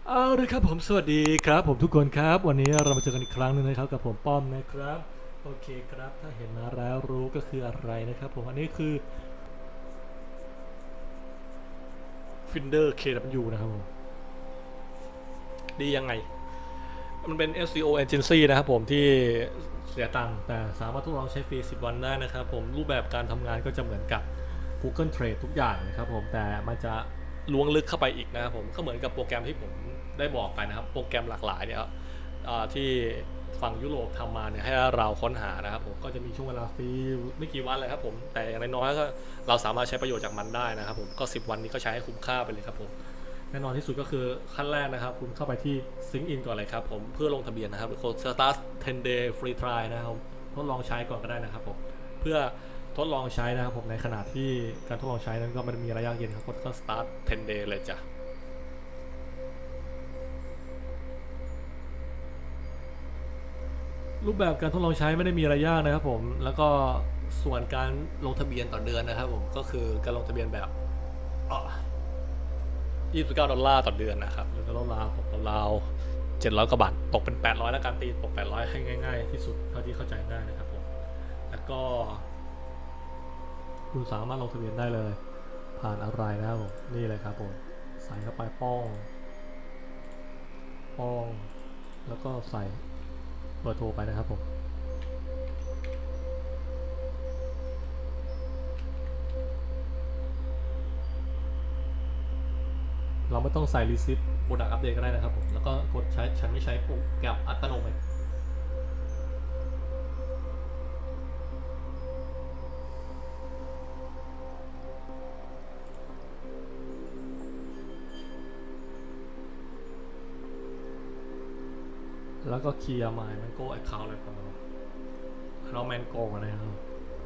เอาเลยครับผมสวัสดีครับผมทุกคนครับวันนี้เรามาเจอกันอีกครั้งหนึ่งนะครับกับผมป้อมนะครับโอเคครับถ้าเห็นมาแล้วรู้ก็คืออะไรนะครับผมอันนี้คือ Finder KW นะครับผมดียังไงมันเป็น SEO agency นะครับผมที่เสียตังค์แต่สามารถทดลองใช้ฟรี10วันได้นะครับผมรูปแบบการทำงานก็จะเหมือนกับ Google Trade ทุกอย่างนะครับผมแต่มันจะล้วงลึกเข้าไปอีกนะครับผมก็เหมือนกับโปรแกรมที่ผมได้บอกไปนะครับโปรแกรมหลากหลายเนี่ยที่ฝั่งยุโรปทำมาเนี่ยให้เราค้นหานะครับผมก็จะมีช่วงเวลาฟรีไม่กี่วันเลยครับผมแต่อย่างน้อยๆก็เราสามารถใช้ประโยชน์จากมันได้นะครับผมก็10วันนี้ก็ใช้ให้คุ้มค่าไปเลยครับผมแน่นอนที่สุดก็คือขั้นแรกนะครับคุณเข้าไปที่ Sync In ก่อนเลยครับผมเพื่อลงทะเบียนนะครับโค้ด Start 10 day free trial นะครับทดลองใช้ก่อนก็ได้นะครับผมเพื่อทดลองใช้นะครับผมในขณะที่การทดลองใช้นั้นก็มันมีระยะเย็นครับก็ start 10 day เลยจ้ะรูปแบบการทดลองใช้ไม่ได้มีอะไรยากนะครับผมแล้วก็ส่วนการลงทะเบียนต่อเดือนนะครับผมก็คือการลงทะเบียนแบบ$29ต่อเดือนนะครับหรือราว700กว่าบาทตกเป็น800แล้วการตีตก800ให้ง่ายๆที่สุดเท่าที่เข้าใจง่ายนะครับผมแล้วก็คุณสามารถลงทะเบียนได้เลยผ่านอะไรนะครับผมนี่เลยครับผมใส่เข้าไปป้องแล้วก็ใส่เบอร์โทรไปนะครับผมเราไม่ต้องใส่รีซิปโปรดักต์อัปเดตก็ได้นะครับผมแล้วก็กดใช้ฉันไม่ใช้โปรแกรมอัตโนมัติแล้วก็เคลียร์ My Mango Account อะไรประมาณเรา Mango นะครับ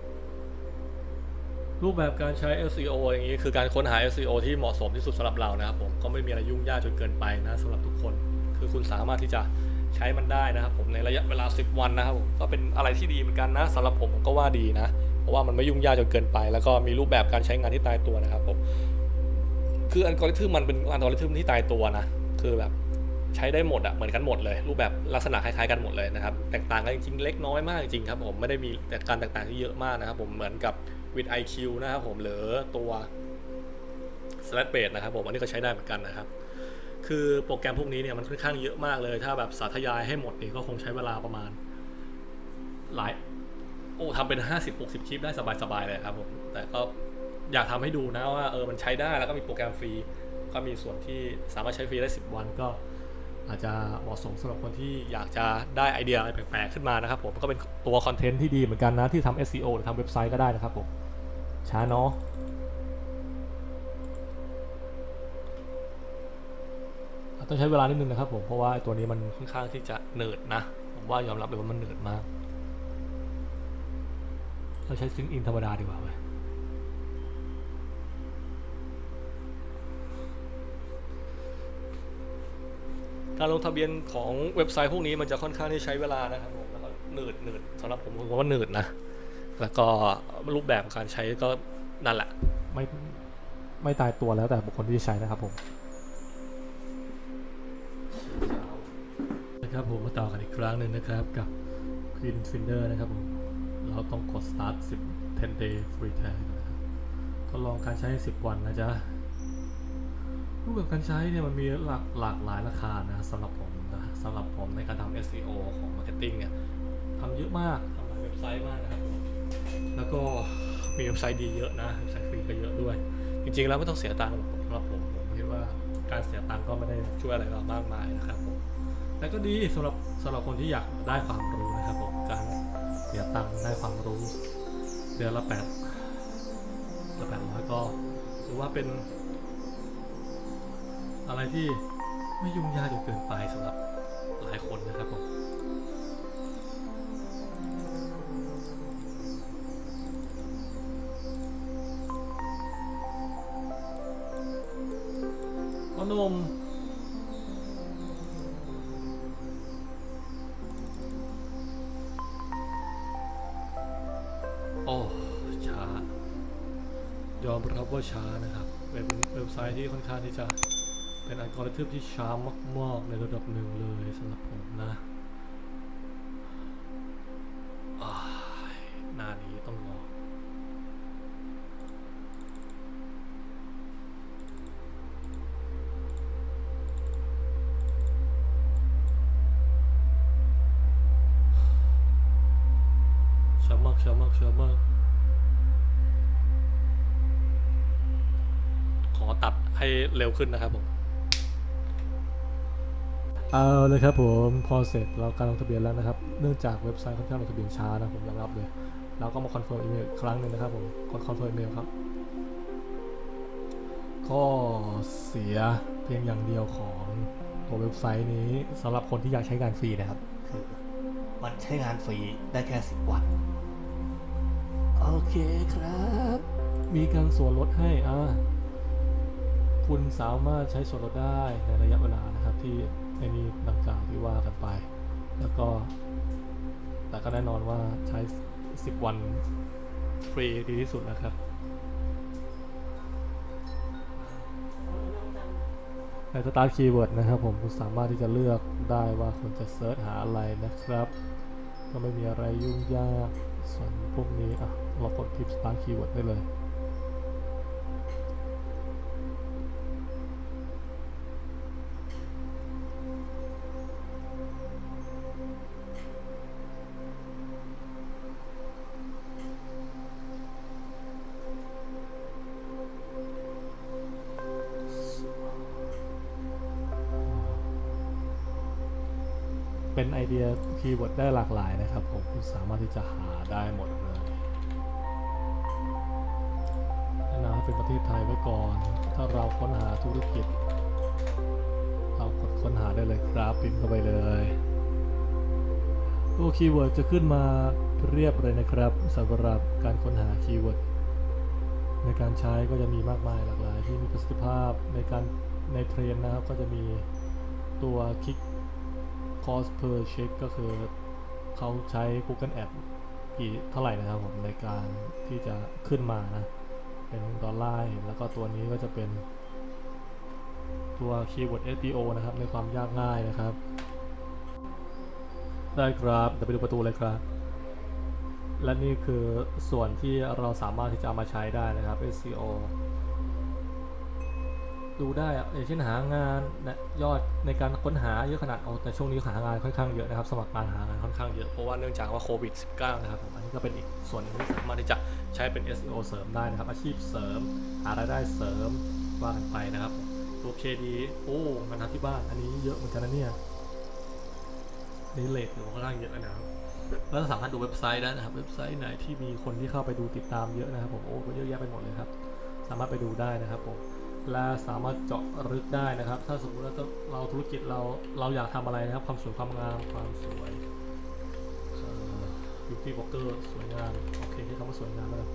รูปแบบการใช้ SEO อย่างนี้คือการค้นหา SEO ที่เหมาะสมที่สุดสำหรับเรานะครับผมก็ไม่มีอะไรยุ่งยากจนเกินไปนะสำหรับทุกคนคือคุณสามารถที่จะใช้มันได้นะครับผมในระยะเวลา10วันนะครับผมก็เป็นอะไรที่ดีเหมือนกันนะสำหรับผมก็ว่าดีนะเพราะว่ามันไม่ยุ่งยากจนเกินไปแล้วก็มีรูปแบบการใช้งานที่ตายตัวนะครับผมคืออัลกอริทึมมันเป็นอัลกอริทึมที่ตายตัวนะคือแบบใช้ได้หมดอะเหมือนกันหมดเลยรูปแบบลักษณะคล้ายๆกันหมดเลยนะครับแตกต่างกันจริงๆเล็กน้อยมากจริงครับผมไม่ได้มีแต่การแตกต่างที่เยอะมากนะครับผมเหมือนกับ with IQ นะครับผมหรือตัว slash base นะครับผมอันนี้ก็ใช้ได้เหมือนกันนะครับคือโปรแกรมพวกนี้เนี่ยมันค่อนข้างเยอะมากเลยถ้าแบบสาธยายให้หมดนี่ก็คงใช้เวลาประมาณหลายทำเป็น50-60คลิปได้สบายๆเลยครับผมแต่ก็อยากทำให้ดูนะว่ามันใช้ได้แล้วก็มีโปรแกรมฟรีก็มีส่วนที่สามารถใช้ฟรีได้10วันก็อาจจะเหมาะสมสำหรับคนที่อยากจะได้ไอเดียอะไรแปลกๆขึ้นมานะครับผมก็เป็นตัวคอนเทนต์ที่ดีเหมือนกันนะที่ทำ SEO หรือทำเว็บไซต์ก็ได้นะครับผมช้าเนาะต้องใช้เวลานิดนึงนะครับผมเพราะว่าตัวนี้มันค่อนข้างที่จะเนิร์ดนะผมว่ายอมรับเลยว่ามันเนิร์ดมากเราใช้ซิงค์อินธรรมดาดีกว่าไหมการลงทะเบียนของเว็บไซต์พวกนี้มันจะค่อนข้างที่ใช้เวลานะครับผมแล้วก็เนิร์ดสำหรับผมว่าเนิร์ดนะแล้วก็รูปแบบการใช้ก็นั่นแหละไม่ตายตัวแล้วแต่บุคคลที่ใช้นะครับผมนะครับผมมาต่อกันอีกครั้งหนึ่งนะครับกับ Green Finder นะครับผมเราต้องกด start 10 day free trial นะครับทดลองการใช้10วันนะจ๊ะรูปแบบการใช้เนี่ยมันมีหลากหลายราคานะสำหรับผมในการทำ SEO ของ Marketing เนี่ยทำเยอะมากทำหลายเว็บไซต์มากนะครับแล้วก็มีเว็บไซต์ดีเยอะนะเว็บไซต์ฟรีก็เยอะด้วยจริงๆแล้วไม่ต้องเสียตังค์สำหรับผมคิดว่าการเสียตังค์ก็ไม่ได้ช่วยอะไรเรามากมายนะครับผมแต่ก็ดีสำหรับคนที่อยากได้ความรู้นะครับผมการเสียตังค์ได้ความรู้เดือนละ800ก็ถือว่าเป็นอะไรที่ไม่ยุ่งยากจนเกินไปสำหรับหลายคนนะครับผมพ่อหนุ่มโอ้ช้ายอมรับว่าช้านะครับเป็นเว็บไซต์ที่ค่อนข้างที่จะเป็นอัลกอริทึมที่ช้ามากๆในระดับหนึ่งเลยสำหรับผมนะหน้านี้ต้องรอช้ามากขอตัดให้เร็วขึ้นนะครับผมเอาเลยครับผมพอเสร็จเราการลงทะเบียนแล้วนะครับเนื่องจากเว็บไซต์ค่อนข้างลงทะเบียนช้านะผมยอมรับเลยเราก็มาคอนเฟิร์มอีเมลอีกครั้งหนึ่งนะครับผมกดคอนเฟิร์มอีเมลครับข้อเสียเพียงอย่างเดียวของตัวเว็บไซต์นี้สำหรับคนที่อยากใช้งานฟรีนะครับคือมันใช้งานฟรีได้แค่10 วันโอเคครับมีการส่วนลดให้คุณสามารถใช้ส่วนลดได้ในระยะเวลานะครับที่ในนี้ดังกล่าวที่ว่ากันไปแล้วก็แต่ก็แน่นอนว่าใช้10 วันฟรีดีที่สุดนะครับในสตาร์ทคีย์เวิร์ดนะครับผมคุณสามารถที่จะเลือกได้ว่าคุณจะเซิร์ชหาอะไรนะครับก็ไม่มีอะไรยุ่งยากส่วนพวกนี้เรากดพิมพ์สตาร์ทคีย์เวิร์ดได้เลยเป็นไอเดียคีย์เวิร์ดได้หลากหลายนะครับผมคุณสามารถที่จะหาได้หมดเลยแนะนำให้เป็นประเทศไทยไว้ก่อนถ้าเราค้นหาธุรกิจเรากดค้นหาได้เลยครับพิมพ์เข้าไปเลยตัวคีย์เวิร์ดจะขึ้นมาเรียบเลยนะครับสำหรับการค้นหาคีย์เวิร์ดในการใช้ก็จะมีมากมายหลากหลายที่มีประสิทธิภาพในเทรนนะครับก็จะมีตัวคลิกcost per check ก็คือเขาใช้ Google Ads เท่าไหร่นะครับผมในการที่จะขึ้นมานะเป็นดอลลาร์แล้วก็ตัวนี้ก็จะเป็นตัว Keyword SEO นะครับในความยากง่ายนะครับได้ครับเดี๋ยวไปดูประตูเลยครับและนี่คือส่วนที่เราสามารถที่จะเอามาใช้ได้นะครับ SEO ดูได้อย่างเช่นหางานนะยอดในการค้นหาเยอะขนาดแต่ช่วงนี้หางานค่อนข้างเยอะนะครับสมัครการหางานค่อนข้างเยอะเพราะว่าเนื่องจากว่าโควิด -19 นะครับอันนี้ก็เป็นอีกส่วนหนึ่งที่สามารถที่จะใช้เป็น SEO เสริมได้นะครับอาชีพเสริมหารายได้เสริมว่ากันไปนะครับตัว KD งานทำที่บ้านอันนี้เยอะเหมือนกันนะเนี่ยนี่เลทค่อนข้างเยอะนะครับแล้วสามารถดูเว็บไซต์ได้นะครับเว็บไซต์ไหนที่มีคนที่เข้าไปดูติดตามเยอะนะครับผมก็เยอะแยะไปหมดเลยครับสามารถไปดูได้นะครับผมและสามารถเจาะลึกได้นะครับถ้าสมมติว่าเราธุรกิจเราอยากทำอะไรนะครับความสวยความงามความสวยbeauty blogger สวยงามโอเคที่คำว่าสวยงามแล้ว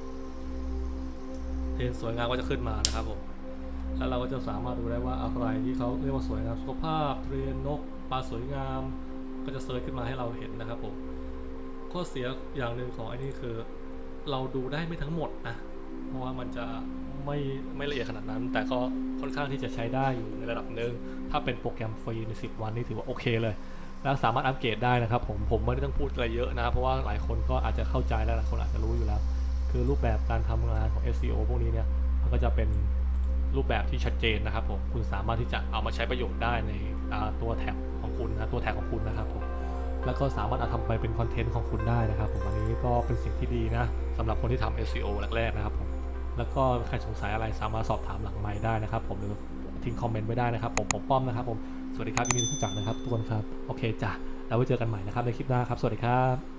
เทรนสวยงามก็จะขึ้นมานะครับผมแล้วเราก็จะสามารถดูได้ว่าอะไรที่เขาเรียกว่าสวยงามสุขภาพเทรนนกปลาสวยงามก็จะเซิร์ชขึ้นมาให้เราเห็นนะครับผมข้อเสียอย่างหนึ่งของไอ้นี่คือเราดูได้ไม่ทั้งหมดนะเพราะว่ามันจะไม่ละเอียดขนาดนั้นแต่ก็ค่อนข้างที่จะใช้ได้อยู่ในระดับหนึ่งถ้าเป็นโปรแกรมฟรีใน10 วันนี่ถือว่าโอเคเลยแล้วสามารถอัปเกรดได้นะครับผมไม่ได้ต้องพูดอะไรเยอะนะเพราะว่าหลายคนก็อาจจะเข้าใจแล้วหลายคนอาจจะรู้อยู่แล้วคือรูปแบบการทำงานของ SEO พวกนี้เนี่ยมันก็จะเป็นรูปแบบที่ชัดเจนนะครับผมคุณสามารถที่จะเอามาใช้ประโยชน์ได้ในตัวแท็กของคุณนะตัวแท็กของคุณนะครับผมแล้วก็สามารถเอาทำไปเป็นคอนเทนต์ของคุณได้นะครับผมอันนี้ก็เป็นสิ่งที่ดีนะสำหรับคนที่ทำ SEO แรกๆนะครับผมแล้วก็ใครสงสัยอะไรสามารถสอบถามหลังไมค์ได้นะครับผมหรือทิ้งคอมเมนต์ไว้ได้นะครับผมป้อมนะครับผมสวัสดีครับยินดีที่รู้จักนะครับทุกคนครับโอเคจ้ะแล้วไว้เจอกันใหม่นะครับในคลิปหน้าครับสวัสดีครับ